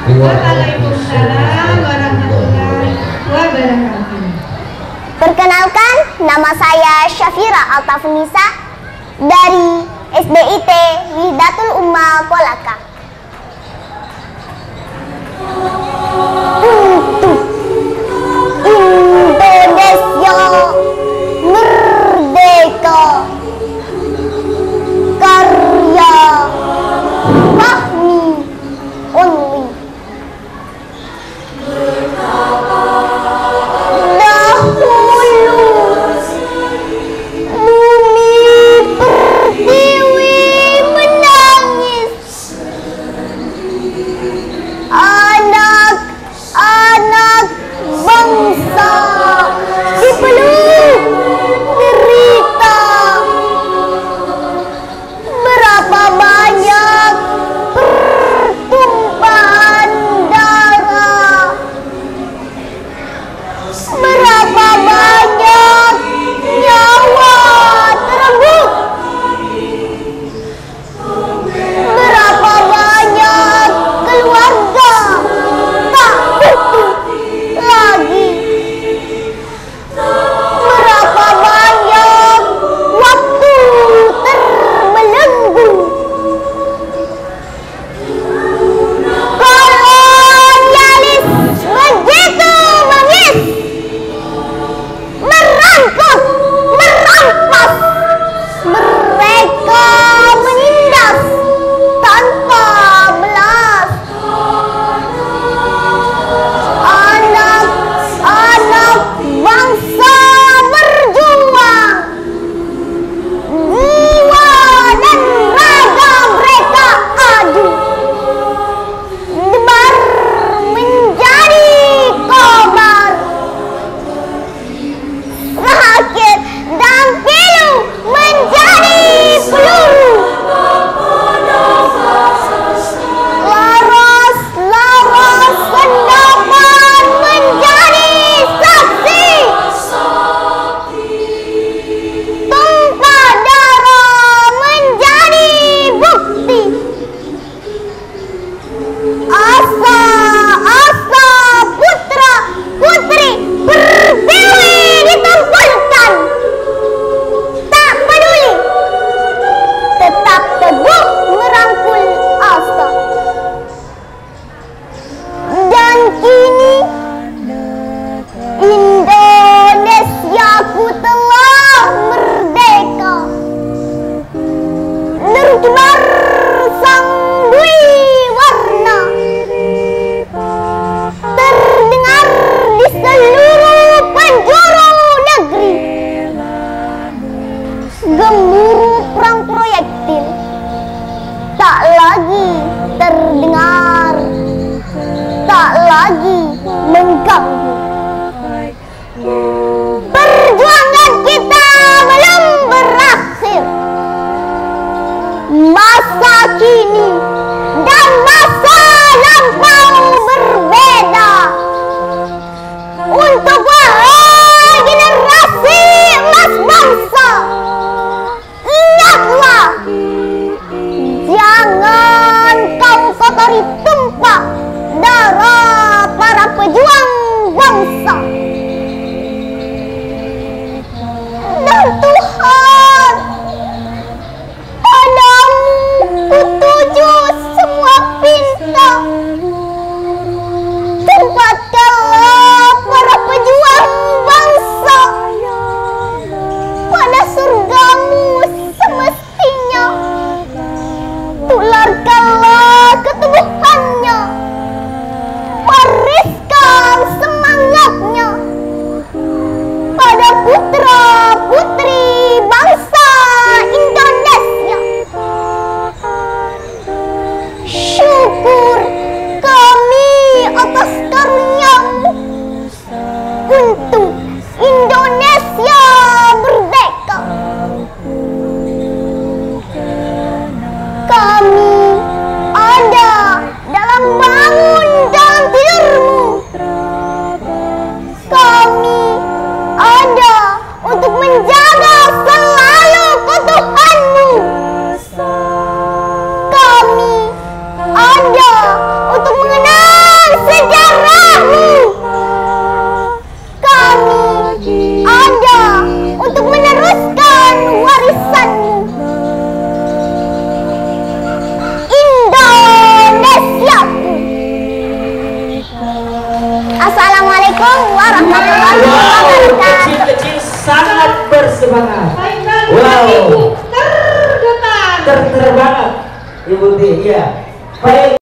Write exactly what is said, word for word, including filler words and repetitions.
Waalaikumsalam warahmatullahi wabarakatuh. Perkenalkan, nama saya Syafira Altafunisa dari S D I T Wihdatul Ummah Kolaka. Untuk Indonesia merdeka, karya Fahmi Unwi. Anak-anak bangsa dipeluk derita. Berapa banyak pertumpahan darah, berapa banyak nyawa terenggut, berapa banyak keluarga tak utuh lagi, berapa banyak waktu terbelenggu. Kolonialis begitu bengis, merangkul, merampas, mereka menindas tanpa belas. Anak-anak bangsa berjuang, jiwa dan raga mereka adu, debar menjadi kobar, rakit dan pilu menjadi peluru, laras-laras sendapan menjadi saksi, tumpah darah menjadi bukti. Asa-asa putra putri pertiwi ditumpulkan, tak peduli, tetap teguh merangkul asa. Dan kini Indonesiaku telah merdeka, terkibar sang dwi warna, terdengar di seluruh penjuru negeri. Gemuruh perang proyektil tak lagi terdengar, tak lagi mengganggu. Perjuangan kita belum berakhir. Masa kini dan masa lampau berbeda. Untuk wahai generasi emas bangsa, ingatlah, jangan kau kotori tumpah darah para pejuang bangsa. Dan Tuhan, padamu kutuju semua pinta. Tempatkanlah para pejuang bangsa pada surgamu semestinya. Tularkanlah ketubuhannya Assalamualaikum warahmatullahi Wow, wabarakatuh. kecil-kecil sangat bersemangat. Baik sekali. Wow. Ibu tergetar. Ter-ter banget. Ibu T, iya. Baik.